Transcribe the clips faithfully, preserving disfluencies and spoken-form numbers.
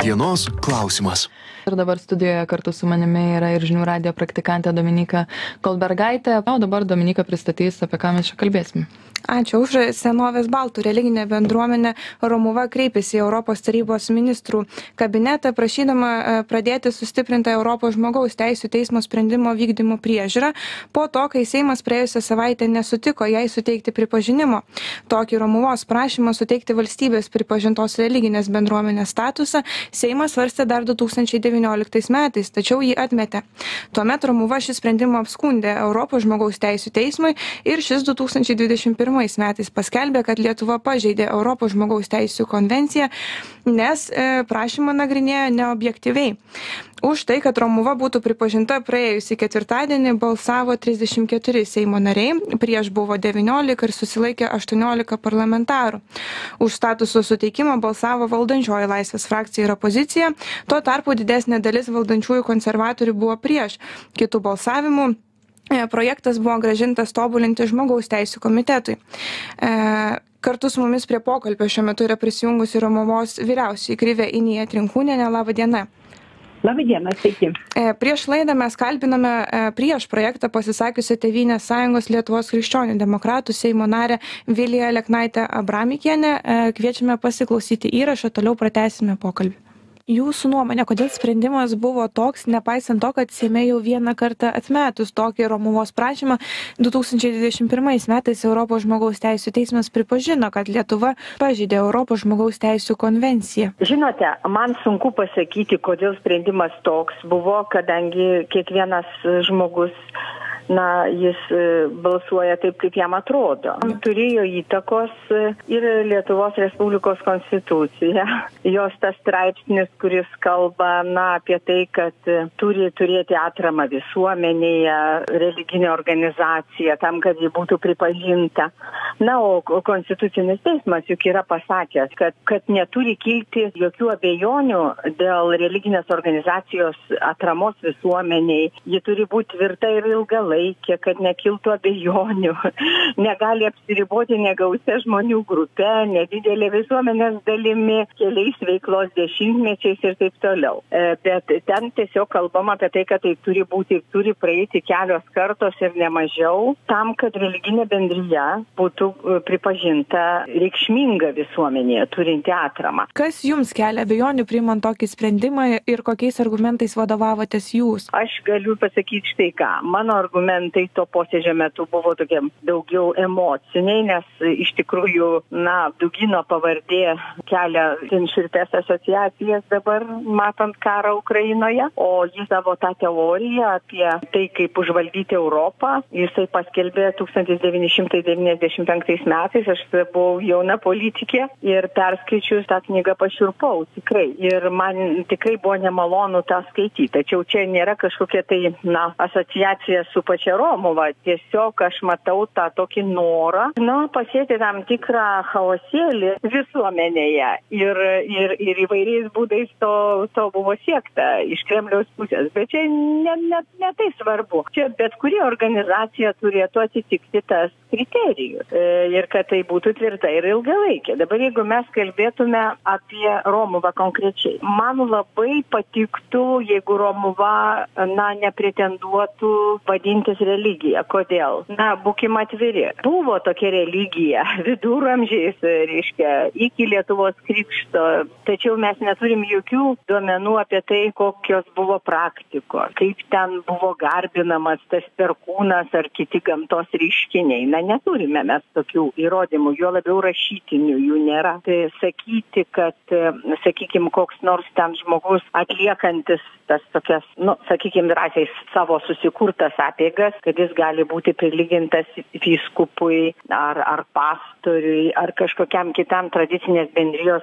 Dienos klausimas. Ir dabar studijoje kartu su manimi yra ir žinių radijo praktikantė Dominyka Kolbergaitė. O dabar Dominyka pristatys, apie ką mes čia kalbėsime. Ačiū. Už senovės baltų religinė bendruomenė Romuva kreipėsi į Europos tarybos ministrų kabinetą, prašydama pradėti sustiprintą Europos žmogaus teisių teismo sprendimo vykdymo priežiūrą po to, kai Seimas praėjusią savaitę nesutiko jai suteikti pripažinimo. Tokį Romuvos prašymą suteikti valstybės pripažintos religinės bendruomenės statusą Seimas svarstė dar du tūkstančiai devynioliktais metais, tačiau jį atmetė. Tuomet Romuva šį sprendimą apskundė Europos žmogaus teisių teismui ir šis du tūkstančiai dvidešimt pirmais metais paskelbė, kad Lietuva pažeidė Europos žmogaus teisių konvenciją, nes e, prašymą nagrinėjo neobjektyviai. Už tai, kad Romuva būtų pripažinta praėjusį ketvirtadienį, balsavo trisdešimt keturi Seimo nariai, prieš buvo devyniolika ir susilaikė aštuoniolika parlamentarų. Už statuso suteikimą balsavo valdančioji Laisvės frakcija ir opozicija, tuo tarpu didesnė dalis valdančiųjų konservatorių buvo prieš. Kitų balsavimų projektas buvo grąžintas tobulinti žmogaus teisių komitetui. E, kartu su mumis prie pokalbio šiuo metu yra prisijungusi Romuvos vyriausioji Krivė Inija Trinkūnienė. Labą dieną. Labą dieną, sveiki. Prieš laidą mes kalbiname prieš projektą pasisakiusią Tėvynės sąjungos Lietuvos krikščionių demokratų Seimo narę Viliją Aleknaitę Abramikienę. Kviečiame pasiklausyti įrašą, toliau pratęsime pokalbį. Jūsų nuomonė, kodėl sprendimas buvo toks, nepaisant to, kad Seime jau vieną kartą atmetus tokį Romuvos prašymą, du tūkstančiai dvidešimt pirmais metais Europos žmogaus teisių teismas pripažino, kad Lietuva pažeidė Europos žmogaus teisių konvenciją. Žinote, man sunku pasakyti, kodėl sprendimas toks buvo, kadangi kiekvienas žmogus, na, jis balsuoja taip, kaip jam atrodo. Turėjo įtakos ir Lietuvos Respublikos konstitucija. Jos tas straipsnis, kuris kalba, na, apie tai, kad turi turėti atramą visuomenėje, religinė organizacija, tam, kad ji būtų pripažinta. Na, o konstitucinis teismas juk yra pasakęs, kad, kad neturi kilti jokių abejonių dėl religinės organizacijos atramos visuomeniai. Ji turi būti tvirta ir ilgalaikė, kad nekiltų abejonių. Negali apsiriboti negausia žmonių grupe, nedidelė visuomenės dalimi, keliais veiklos dešimtmečiais ir taip toliau. Bet ten tiesiog kalbama apie tai, kad tai turi būti, turi praeiti kelios kartos ir nemažiau, tam, kad religinė bendrija būtų pripažinta reikšminga visuomenėje, turinti atramą. Kas jums kelia abejonių priimant tokį sprendimą ir kokiais argumentais vadovavotės jūs? Aš galiu pasakyti štai ką. Mano argumentai to posėdžio metu buvo tokie daugiau emociniai, nes iš tikrųjų, na, Dugino pavardė kelia šiurpias asociacijas dabar, matant karą Ukrainoje, o jis savo tą teoriją apie tai, kaip užvaldyti Europą, jisai paskelbė tūkstantis devyni šimtai devyniasdešimt penktais metais, aš buvau jauna politikė ir perskaičius tą knygą pašiurpau, tikrai. Ir man tikrai buvo nemalonu tą skaityti, tačiau čia nėra kažkokia tai, na, asociacija su pačia Romuva. Tiesiog aš matau tą tokį norą, nu, pasėti tam tikrą chaosėlį visuomenėje. Ir, ir, ir įvairiais būdais to, to buvo siekta iš Kremliaus pusės. Bet čia ne, ne, ne tai svarbu. Čia bet kuri organizacija turėtų atitikti tas kriterijus. Ir kad tai būtų tvirta ir ilgalaikė. Dabar jeigu mes kalbėtume apie Romuvą konkrečiai, man labai patiktų, jeigu Romuva, na, nepretenduotų vadintis religija. Kodėl? Na, būkime atviri. Buvo tokia religija viduramžiais, reiškia, iki Lietuvos krikšto, tačiau mes neturim jokių duomenų apie tai, kokios buvo praktikos, kaip ten buvo garbinamas tas perkūnas ar kiti gamtos reiškiniai. Na, neturime mes tokių įrodymų, jo labiau rašytinių jų nėra. Tai sakyti, kad, sakykime, koks nors ten žmogus atliekantis tas tokias, nu, sakykime, drąsiai savo susikurtas apeigas, kad jis gali būti prilygintas vyskupui ar, ar pastoriui ar kažkokiam kitam tradicinės bendrijos,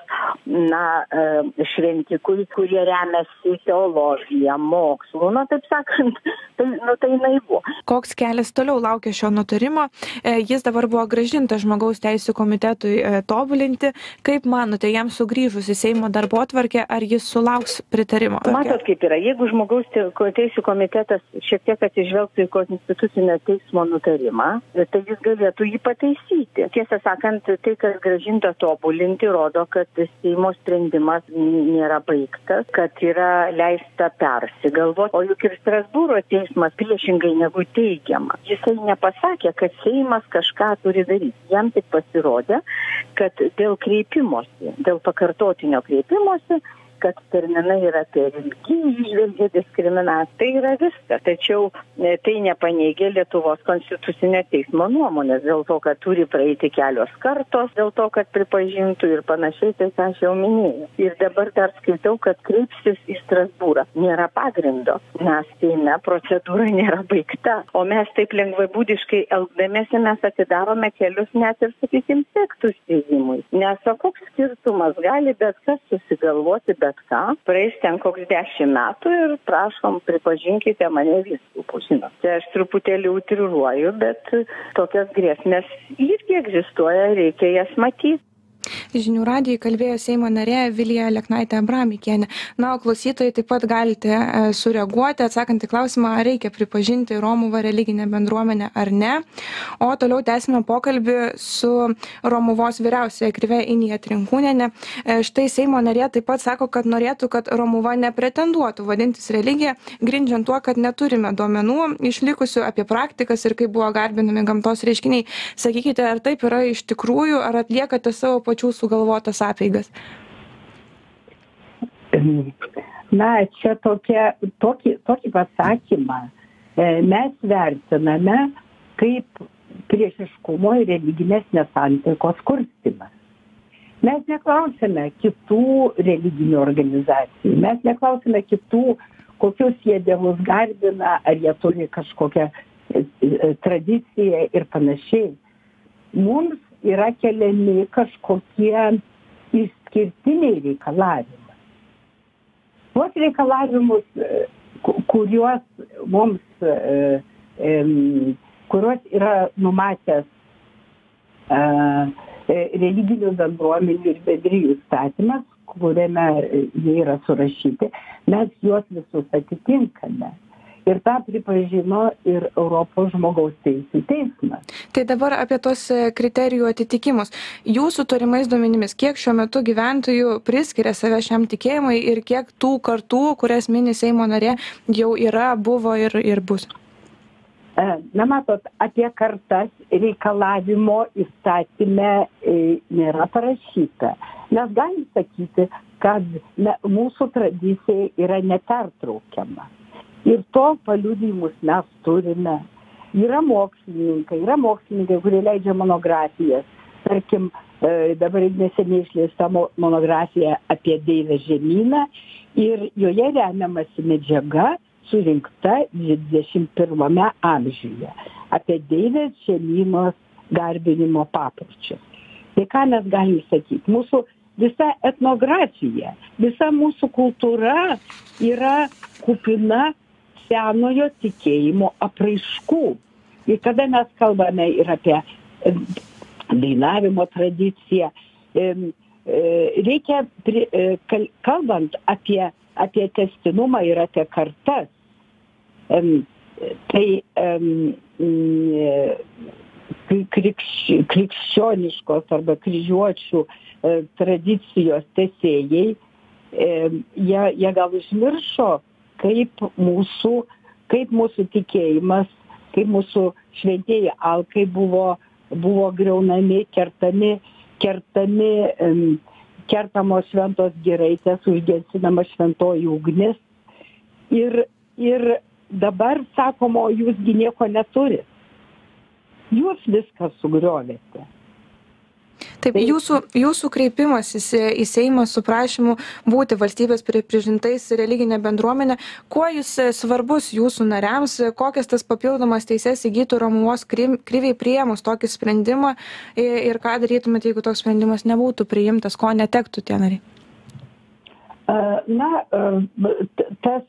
na, šventikui, kurie remiasi teologiją, mokslu. Na, taip sakant, tai, nu, tai naivu. Koks kelias toliau laukia šio nutarimo? Jis dabar buvo grąžintas gražintas žmogaus teisų komitetui tobulinti. Kaip manote, jam sugrįžus į Seimo darbotvarkę, ar jis sulauks pritarimo? Matot, kaip yra. Jeigu žmogaus teisų komitetas šiek tiek atsižvelgtų į Konstitucinio teismo nutarimą, tai jis galėtų jį pataisyti. Tiesą sakant, tai, kas grąžinta tobulinti, rodo, kad Seimo sprendimas nėra baigtas, kad yra leista persigalvoti. O juk ir Strasbūro teismas priešingai negu teigiama. Jisai nepasakė, kad Seimas kažką turi daryti. Jam tik pasirodė, kad dėl kreipimosi, dėl pakartotinio kreipimosi, kad terminai yra per ilgi, įžvelgia diskriminaciją. Tai yra viskas. Tačiau tai nepaneigė Lietuvos konstitucinio teismo nuomonės, dėl to, kad turi praeiti kelios kartos, dėl to, kad pripažintų ir panašiai, tai ką aš jau minėjau. Ir dabar dar skaitau, kad kreipsis į Strasbūrą. Nėra pagrindo, nes Seime procedūra nėra baigta. O mes taip lengvabūdiškai elgdamiesi mes atidarome kelius net ir, sakysim, sektų steigimui. Nes o koks skirtumas gali bet kas susigalvoti, bet ką, praeis ten koks dešimt metų ir prašom, pripažinkite mane vyskupu, žinot. Tai aš truputėlį utriruoju, bet tokias grėsmės irgi egzistuoja, reikia jas matyti. Žinių radijui kalbėjo Seimo narė Vilija Aleknaitė Abramikienė. Na, o klausytojai taip pat galite sureaguoti, atsakant į klausimą, ar reikia pripažinti Romuvą religinę bendruomenę ar ne. O toliau tęsime pokalbį su Romuvos vyriausiaja krive Inija Trinkūnienė. Štai Seimo narė taip pat sako, kad norėtų, kad Romuva nepretenduotų vadintis religija, grindžiant tuo, kad neturime duomenų išlikusių apie praktikas ir kaip buvo garbinami gamtos reiškiniai. Sakykite, ar taip yra iš tikrųjų, ar atliekate savo pačių sugalvotas apeigas? Na, čia tokia, tokį, tokį pasakymą mes vertiname kaip priešiškumo ir religinės nesantaikos kurstymas. Mes neklausime kitų religinių organizacijų, mes neklausime kitų, kokius jie dievus garbina, ar jie turi kažkokią tradiciją ir panašiai. Mums yra keliami kažkokie išskirtiniai reikalavimai. Tuos reikalavimus, kuriuos mums, kuriuos yra numatęs religinių bendruomenių ir bendrijų įstatymas, kuriame jie yra surašyti, mes juos visus atitinkame. Ir tą pripažino ir Europos žmogaus teisų teismas. Tai dabar apie tos kriterijų atitikimus. Jūsų turimais duomenimis, kiek šiuo metu gyventojų priskiria save šiam tikėjimui ir kiek tų kartų, kurias mini Seimo narė, jau yra, buvo ir, ir bus? Na, matot, apie kartas reikalavimo įstatyme nėra parašyta. Mes galim sakyti, kad ne, mūsų tradicija yra nepertraukiama. Ir to paliudijimus mes turime. Yra mokslininkai, yra mokslininkai, kurie leidžia monografijas. Tarkim, dabar neseniai išleista monografija apie Deivės žemyną ir joje remiamasi medžiaga surinkta dvidešimt pirmame amžiuje apie Deivės žemynos garbinimo papročius. Tai ką mes galim sakyti? Mūsų visa etnografija, visa mūsų kultūra yra kupina senojo tikėjimo apraiškų. Ir kada mes kalbame ir apie dainavimo tradiciją, reikia, kalbant apie, apie testinumą ir apie kartas, tai krikščioniškos arba kryžiuočių tradicijos tęsėjai, jie, jie gal užmiršo, kaip mūsų, kaip mūsų tikėjimas, kaip mūsų šventieji alkai buvo, buvo griaunami, kertami, kertami, kertamos šventos giraitės, užgesinama šventoji ugnis. Ir, ir dabar sakoma, jūsgi nieko neturit. Jūs viską sugriovėte. Taip, jūsų, jūsų kreipimasis į Seimą su prašymu būti valstybės pripažintais religinė bendruomenė, kuo jis svarbus jūsų nariams, kokias tas papildomas teises įgytų Romuvos kriviai priėmus tokį sprendimą ir ką darytumėte, jeigu toks sprendimas nebūtų priimtas, ko netektų tie nariai? Na, tas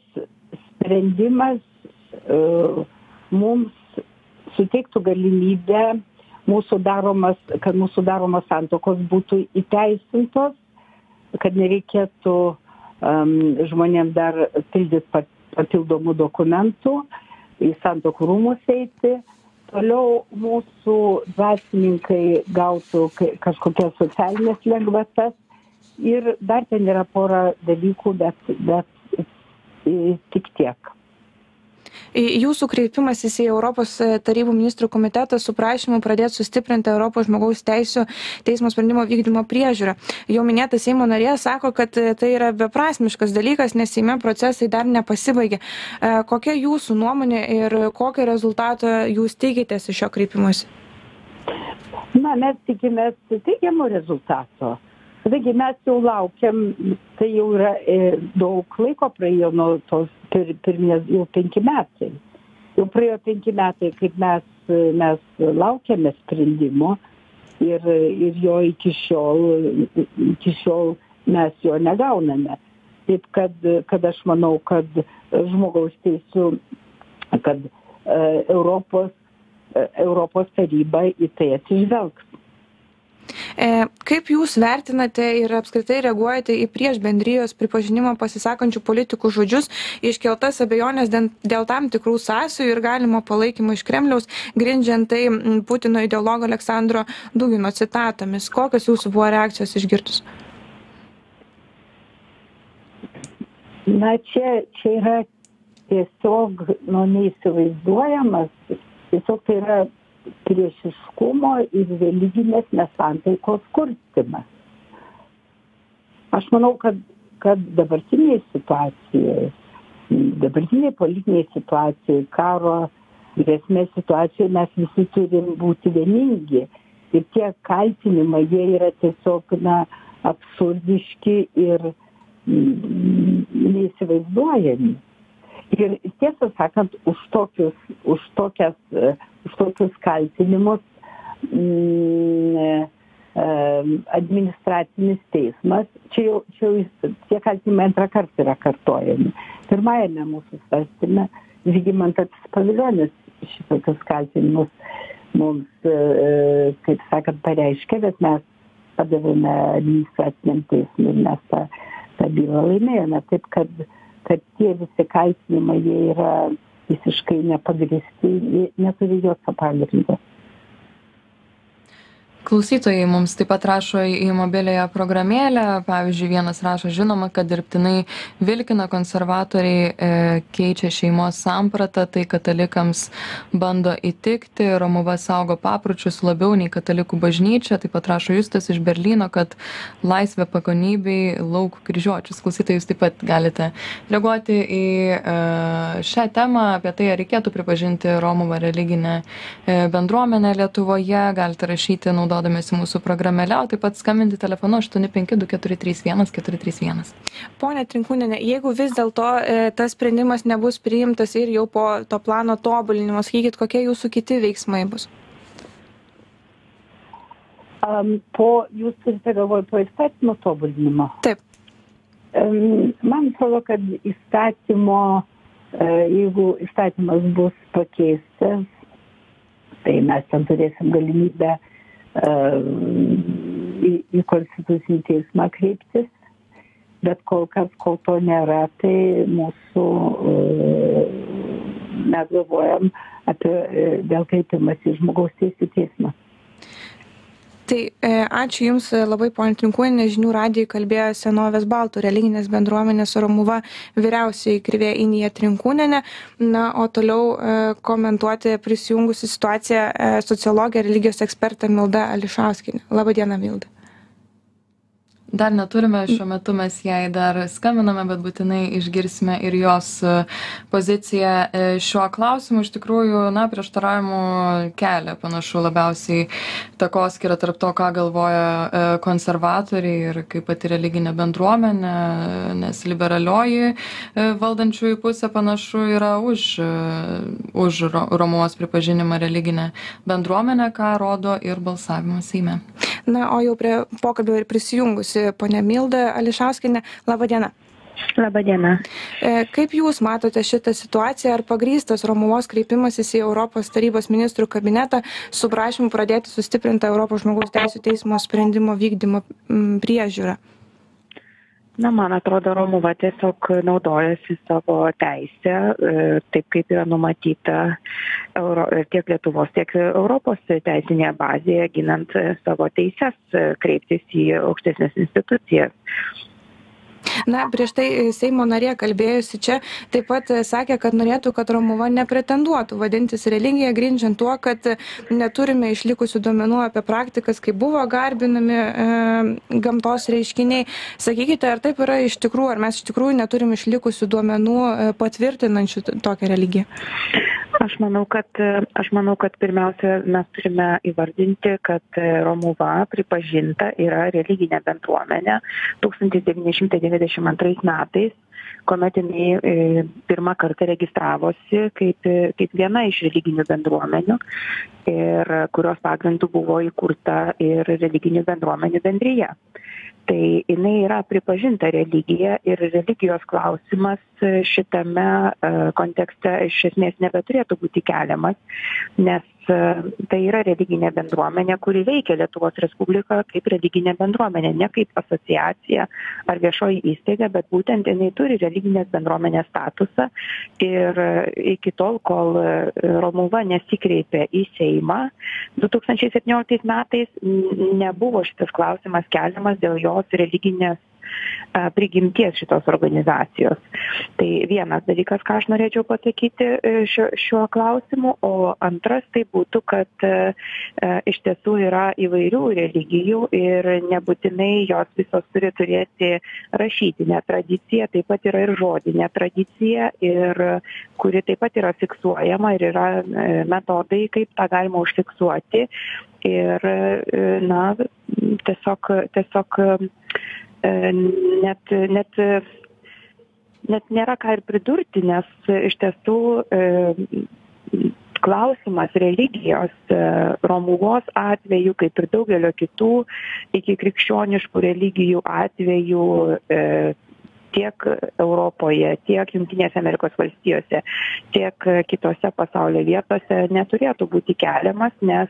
sprendimas mums suteiktų galimybę mūsų daromas, kad mūsų daromos santuokos būtų įteisintos, kad nereikėtų um, žmonėms dar pildyti papildomų dokumentų, į santuokų rūmus eiti. Toliau mūsų dvasininkai gautų kažkokias socialinės lengvatas ir dar ten yra pora dalykų, bet, bet tik tiek. Jūsų kreipimasis į Europos tarybų ministrų komitetą su prašymu pradėti sustiprinti Europos žmogaus teisių teismo sprendimo vykdymo priežiūrą. Jau minėta Seimo narė sako, kad tai yra beprasmiškas dalykas, nes Seime procesai dar nepasibaigė. Kokia jūsų nuomonė ir kokio rezultato jūs tikitės iš šio kreipimosi? Na, mes tikimės teigiamo rezultato. Taigi mes jau laukiam, tai jau yra e, daug laiko praėjo nuo tos pir, pirminės, jau penki metai. Jau praėjo penki metai, kaip mes, mes laukiame sprendimo ir, ir jo iki šiol, iki šiol mes jo negauname. Taip, kad, kad aš manau, kad žmogaus teisų, kad e, Europos, e, Europos taryba į tai atsižvelgs. Kaip jūs vertinate ir apskritai reaguojate į prieš bendrijos pripažinimo pasisakančių politikų žodžius, iškeltas abejonės dėl tam tikrų sąsajų ir galimo palaikymo iš Kremliaus, grindžiant tai Putino ideologo Aleksandro Dugino citatomis? Kokios jūsų buvo reakcijos išgirdus? Na, čia, čia yra tiesiog nu, neįsivaizduojamas, tiesiog tai yra priešiškumo ir religinės nesantaikos kurstymas. Aš manau, kad, kad dabartiniai situacijai, dabartiniai politiniai situacijai, karo grėsmės situacijai mes visi turim būti vieningi. Ir tie kaltinimai, jie yra tiesiog na, absurdiški ir mm, neįsivaizduojami. Ir tiesą sakant, už tokius, už tokias, už tokius kaltinimus mm, administracinis teismas, čia jau, čia jau tie kaltinimai antrą kartą yra kartojami. Pirmajame mūsų svarstyme Žygimantas Pavilionis šitokius kaltinimus mums, kaip sakant, pareiškė, bet mes padavėme administraciniam teismui ir mes tą, tą bylą laimėjome. Taip, kad kad tie visi kaltinimai, jie yra visiškai nepagrįsti, neturi jokio pagrindo. Klausytojai mums taip pat rašo į mobiliąją programėlę. Pavyzdžiui, vienas rašo, žinoma, kad dirbtinai vilkina konservatoriai e, keičia šeimos sampratą, tai katalikams bando įtikti, Romuva saugo papročius labiau nei katalikų bažnyčia. Taip pat rašo Justas iš Berlyno, kad laisvė pagonybei, lauk kryžiuočius. Klausytojai, jūs taip pat galite reaguoti į e, šią temą, apie tai, ar reikėtų pripažinti Romuvą religinę e, bendruomenę Lietuvoje. Galite rašyti naudoti naudodamėsi mūsų programėle, o taip pat skambinti telefonu aštuoni penki du keturi trys vienas keturi trys vienas. Pone Trinkūniene, jeigu vis dėlto e, tas sprendimas nebus priimtas ir jau po to plano tobulinimo, sakykit, kokie jūsų kiti veiksmai bus? Um, po, jūs turite galvoje po įstatymo tobulinimo? Taip. Um, man atrodo, kad įstatymo, uh, jeigu įstatymas bus pakeistas, tai mes ten turėsim galimybę į, į konstitucinį teismą kreiptis, bet kol kas, kol to nėra, tai mūsų, mes galvojam apie dėl kreipimas į žmogaus teisų teismą. Tai e, ačiū Jums labai, ponia Trinkūniene. Žinių radijui kalbėjo Senovės baltų religinės bendruomenės Romuva vyriausioji krivė Inija Trinkūnienė. Na, o toliau e, komentuoti prisijungusi situaciją e, sociologė religijos ekspertė Milda Ališauskienė. Labą dieną, Milda. Dar neturime, šiuo metu mes jai dar skambiname, bet būtinai išgirsime ir jos poziciją šiuo klausimu. Iš tikrųjų, na, prieštaravimų kelia panašu labiausiai takoskyra tarp to, ką galvoja konservatoriai ir kaip pati religinė bendruomenė, nes liberalioji valdančiųjų pusė panašu yra už, už Romuvos pripažinimą religinę bendruomenę, ką rodo ir balsavimas Seime. Na, o jau prie pokalbio ir prisijungusi ponia Milda Ališauskienė. Labą dieną. Labą dieną. Kaip Jūs matote šitą situaciją, ar pagrįstas Romuvos kreipimasis į Europos tarybos ministrų kabinetą su prašymu pradėti sustiprintą Europos žmogaus teisų teismo sprendimo vykdymo priežiūrą? Na, man atrodo, Romuva tiesiog naudojasi savo teisę, taip kaip yra numatyta Euro, tiek Lietuvos, tiek Europos teisinėje bazėje, ginant savo teises, kreiptis į aukštesnės institucijas. Na, prieš tai Seimo narė kalbėjusi čia taip pat sakė, kad norėtų, kad Romuva nepretenduotų vadintis religija, grindžiant tuo, kad neturime išlikusių duomenų apie praktikas, kaip buvo garbinami e, gamtos reiškiniai. Sakykite, ar taip yra iš tikrųjų, ar mes iš tikrųjų neturim išlikusių duomenų e, patvirtinančių tokią religiją? Aš manau, kad, aš manau, kad pirmiausia mes turime įvardinti, kad Romuva pripažinta yra religinė bendruomenė tūkstantis devyni šimtai devyniasdešimt antrais metais, kuomet jinai pirmą kartą registravosi kaip, kaip viena iš religinių bendruomenių, ir kurios pagrindų buvo įkurta ir religinių bendruomenių bendryje. Tai jinai yra pripažinta religija ir religijos klausimas šitame kontekste iš esmės nebeturėtų būti keliamas, nes tai yra religinė bendruomenė, kuri veikia Lietuvos Respublikoje kaip religinė bendruomenė, ne kaip asociacija ar viešoji įstaiga, bet būtent jinai turi religinės bendruomenės statusą ir iki tol, kol Romuva nesikreipė į Seimą du tūkstančiai septynioliktais metais, nebuvo šitas klausimas keliamas dėl jos religinės prigimties šitos organizacijos. Tai vienas dalykas, ką aš norėčiau pasakyti šiuo, šiuo klausimu, o antras tai būtų, kad e, iš tiesų yra įvairių religijų ir nebūtinai jos visos turi turėti rašytinę tradiciją, taip pat yra ir žodinė tradicija, ir kuri taip pat yra fiksuojama ir yra metodai, kaip tą galima užfiksuoti. Ir, na, tiesiog, tiesiog net, net, net nėra ką ir pridurti, nes iš tiesų klausimas religijos Romuvos atveju, kaip ir daugelio kitų iki krikščioniškų religijų atveju tiek Europoje, tiek Jungtinėse Amerikos valstijose, tiek kitose pasaulio vietose neturėtų būti keliamas, nes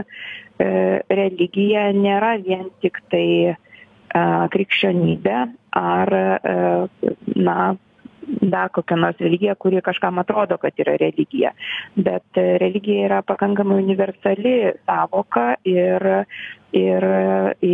religija nėra vien tik tai krikščionybė ar, na, dar kokia nors religija, kuri kažkam atrodo, kad yra religija. Bet religija yra pakankamai universali savoka ir, ir į,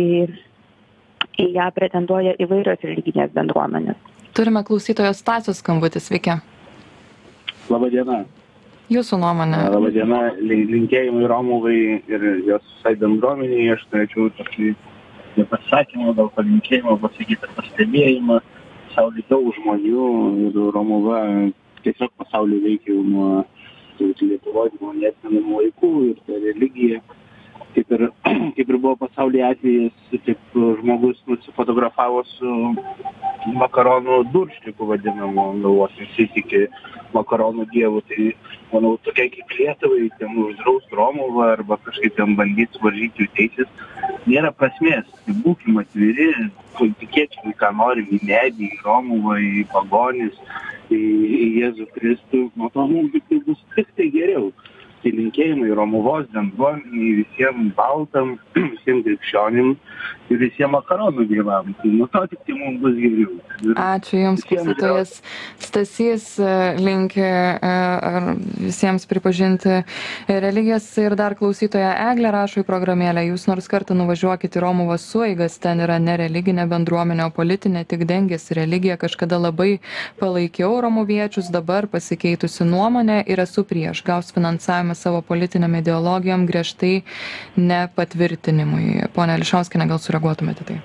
į ją pretenduoja įvairios religinės bendruomenės. Turime klausytojos Stasios skambutį, sveiki. Labą dieną. Jūsų nuomonė. Labą dieną, linkėjimai Romuvai ir jos visai bendruomeniai. Aš norėčiau tokį nepasakymą, gal palinkėjimą, pasakyti pastebėjimą. Pasaulyje daug žmonių ir Romuva tiesiog pasaulyje veikia jau nuo Lietuvos, nuo neatmenamų laikų ir ta religija. Kaip ir, kaip ir buvo pasaulyje atvejis, kaip žmogus nusifotografavo su makaronų durščiku vadinamu, galvos visi tiki makaronų dievų. Tai, manau, tokia kaip Lietuvai, ten uždraust Romuvą arba kažkaip ten bandyti varžyti jų teisės, nėra prasmės. Tai būkim atviri, tikėčiau, ką norim, į medį, į Romuvą, į pagonis, į, į Jėzų Kristų. Nuo to mums tai bus tik tai geriau. Tai linkėjimai Romuvos bendruomeniai, visiems baltam, visiems krikščionim ir visiems makaronų dievam. Tai nuo to tik tai mums bus geriau. Ačiū Jums, klausytojas Stasys, linki visiems pripažinti religijas. Ir dar klausytoja Eglė rašo į programėlę: jūs nors kartą nuvažiuokite į Romuvos sueigas, ten yra ne religinė bendruomenė, o politinė, tik dengiasi religija. Kažkada labai palaikiau romuviečius, dabar pasikeitusi nuomonė ir esu prieš. Gaus finansavimą savo politiniam ideologijom, griežtai nepatvirtinimui. Pone Ališauskiene, gal sureaguotumėte tai?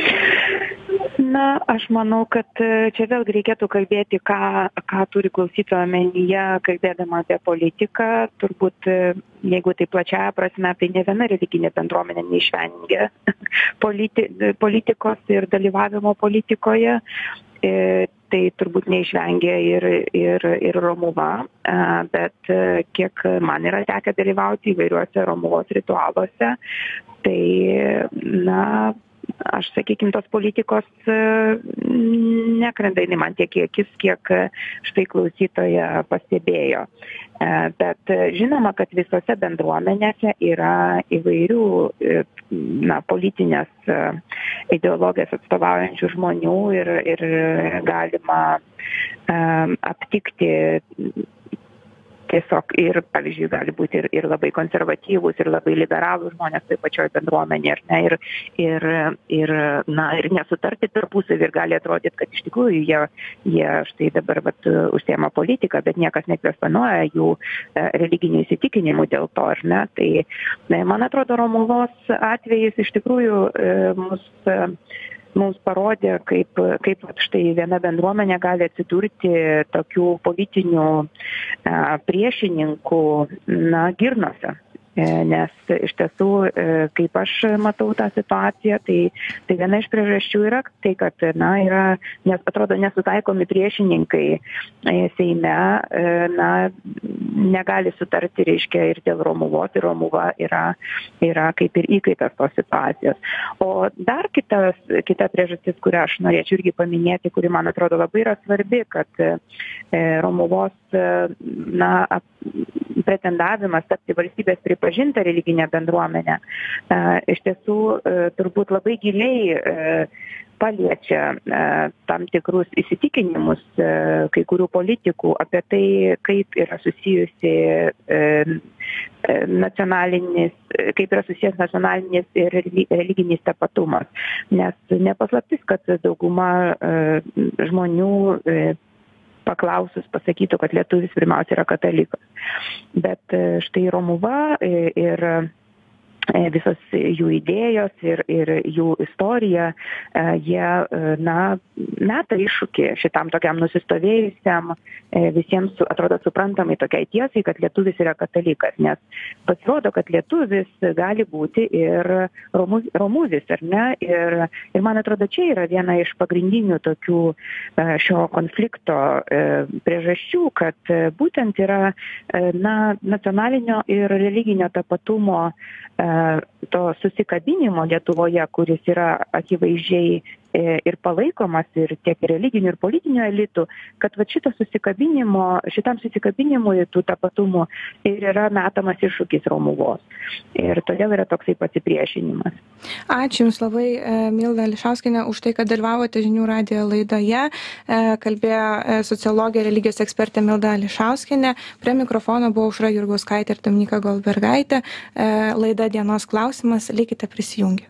Na, aš manau, kad čia vėlgi reikėtų kalbėti, ką, ką turi klausytojo omenyje, kalbėdama apie politiką. Turbūt, jeigu tai plačiaja prasme, tai ne viena religinė bendruomenė neišvengia politi politikos ir dalyvavimo politikoje. Tai turbūt neišvengia ir, ir, ir Romuva, bet kiek man yra tekę dalyvauti įvairiuose Romuvos ritualuose, tai, na, aš aš, sakykime, tos politikos nekrenta jinai man tiek į akis, kiek štai klausytoja pastebėjo. Bet žinoma, kad visose bendruomenėse yra įvairių na, politinės ideologijas atstovaujančių žmonių ir, ir galima um, aptikti tiesiog ir, pavyzdžiui, gali būti ir, ir labai konservatyvūs, ir labai liberalų žmonės taip pačioj bendruomenė, ir, ne, ir, ir, ir, na, ir nesutarti tarpusavį ir gali atrodyti, kad iš tikrųjų jie, jie štai dabar vat, užsiema politiką, bet niekas nekvestionuoja jų e, religinių įsitikinimų dėl to, ar ne. Tai, ne, man atrodo, Romuvos atvejis iš tikrųjų e, mus e, mums parodė, kaip, kaip štai viena bendruomenė gali atsidurti tokių politinių a, priešininkų na, girnose. Nes iš tiesų, kaip aš matau tą situaciją, tai, tai viena iš priežasčių yra tai, kad na, yra, nes atrodo, nesutaikomi priešininkai Seime, na, negali sutarti, reiškia, ir dėl Romuvos, ir Romuva yra, yra kaip ir įkaitas tos situacijos. O dar kitas, kita priežastis, kurią aš norėčiau irgi paminėti, kuri man atrodo labai yra svarbi, kad Romuvos na, pretendavimas tapti valstybės pripažinta religinė bendruomenė iš tiesų turbūt labai giliai paliečia tam tikrus įsitikinimus kai kurių politikų apie tai, kaip yra susijusi nacionalinis, kaip yra susijęs nacionalinis ir religinis tapatumas. Nes nepaslaptis, kad dauguma žmonių paklausus pasakytų, kad lietuvis pirmiausia yra katalikas. Bet štai Romuva ir visos jų idėjos ir, ir jų istorija, jie na, meta iššūkį šitam tokiam nusistovėjusiam, visiems atrodo suprantamai tokiai tiesai, kad lietuvis yra katalikas, nes pasirodo, kad lietuvis gali būti ir romu, romuzis, ar ne? Ir, ir man atrodo, čia yra viena iš pagrindinių tokių šio konflikto priežasčių, kad būtent yra na, nacionalinio ir religinio tapatumo to susikabinimo Lietuvoje, kuris yra akivaizdžiai ir palaikomas ir tiek religinių ir politinių elitų, kad va šito susikabinimo, šitam susikabinimui tų tapatumų ir yra metamas iššūkis Romuvos. Ir todėl yra toksai pasipriešinimas. Ačiū Jums labai, Milda Ališauskienė, už tai, kad dalyvavote Žinių radijo laidoje. Kalbėjo sociologė, religijos ekspertė Milda Ališauskienė. Prie mikrofono buvo Aušra Jurgauskaitė ir Dominyka Goldbergaitė. Laida Dienos klausimas. Likite prisijungę.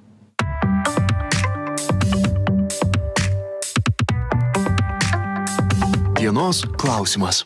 Dienos klausimas.